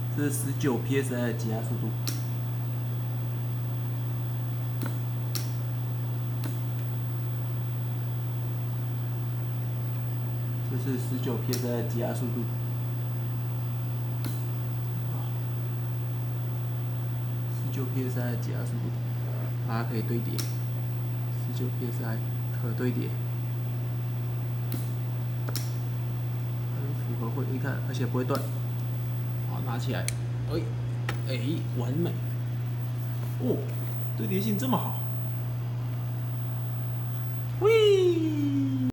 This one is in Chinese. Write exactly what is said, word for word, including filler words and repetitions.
这是十九 P S I 的挤压速度。这是十九 P S I 的挤压速度。十九 P S I 的挤压速度，它可以堆叠。十九 P S I 可堆叠。 符合会，你看，而且不会断。好，拿起来，哎，哎，完美。哦，堆叠性这么好。喂。